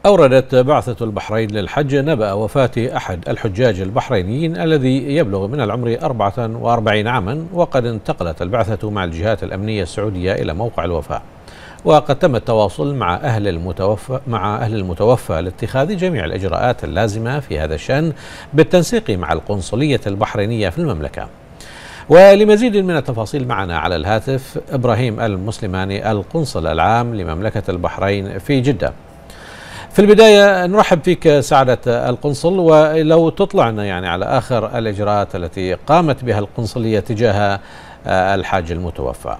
أوردت بعثة البحرين للحج نبأ وفاة أحد الحجاج البحرينيين الذي يبلغ من العمر 44 عاما، وقد انتقلت البعثة مع الجهات الأمنية السعودية إلى موقع الوفاة. وقد تم التواصل مع أهل المتوفى لاتخاذ جميع الإجراءات اللازمة في هذا الشأن بالتنسيق مع القنصلية البحرينية في المملكة. ولمزيد من التفاصيل معنا على الهاتف إبراهيم المسلماني، القنصل العام لمملكة البحرين في جدة. في البداية نرحب فيك سعادة القنصل، ولو تطلعنا على آخر الإجراءات التي قامت بها القنصلية تجاه الحاج المتوفى.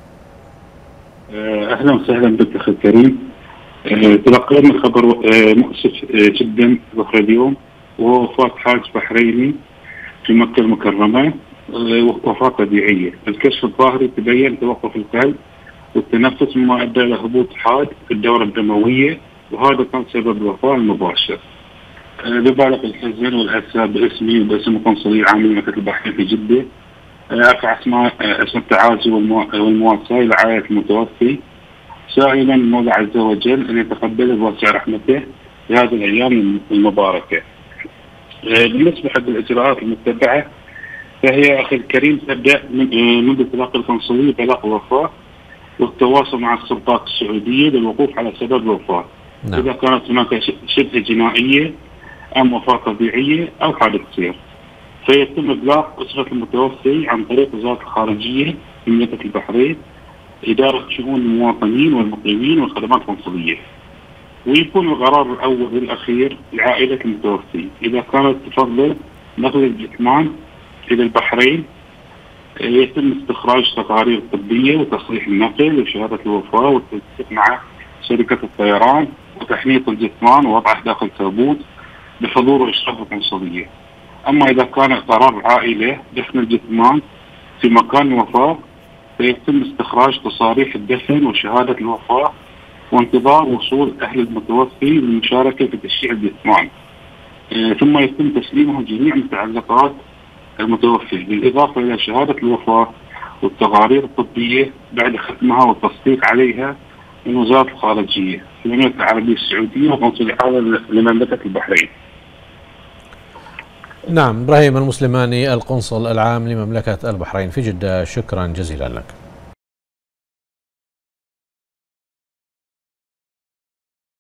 أهلا وسهلا بك أخي الكريم. تلقينا خبر مؤسف جدا ظهر اليوم، وهو وفاة حاج بحريني في مكة المكرمة، وفاة طبيعية. الكشف الظاهري تبين توقف القلب والتنفس، مما أدى إلى هبوط حاد في الدورة الدموية، وهذا كان سبب الوفاة المباشر. ببالغ الحزن والأسى باسمي وباسم القنصلية العامة لمملكة البحرين في جدة. أرفع اسم التعازي والمواساة إلى عائلة المتوفي، سائلا المولى عز وجل أن يتقبله بواسع رحمته في هذه الأيام المباركة. بالنسبة حق الإجراءات المتبعة، فهي أخي الكريم تبدأ منذ تلقي القنصلية بلاغ الوفاة والتواصل مع السلطات السعودية للوقوف على سبب الوفاة. نعم. إذا كانت هناك شبه جنائية أم وفاة طبيعية أو حادث سير، فيتم إبلاغ أسرة المتوفي عن طريق وزارة الخارجية في مملكة البحرين، إدارة شؤون المواطنين والمقيمين والخدمات القنصلية. ويكون القرار الأول والأخير لعائلة المتوفي. إذا كانت تفضل نقل الجثمان إلى البحرين، يتم استخراج تقارير طبية وتصريح النقل وشهادة الوفاة والتنسيق مع شركة الطيران وتحنيط الجثمان ووضعه داخل تابوت بحضور وإشراف القنصلية. أما إذا كان قرار العائلة دفن الجثمان في مكان الوفاة، فيتم استخراج تصاريح الدفن وشهادة الوفاة وانتظار وصول أهل المتوفي للمشاركة في تشييع الجثمان. ثم يتم تسليمهم جميع متعلقات المتوفي، بالإضافة إلى شهادة الوفاة والتقارير الطبية بعد ختمها والتصديق عليها من وزارة الخارجية في المملكة العربية السعودية وقنصلية العامة لمملكة البحرين. نعم، إبراهيم المسلماني، القنصل العام لمملكة البحرين في جدة، شكرا جزيلا لك.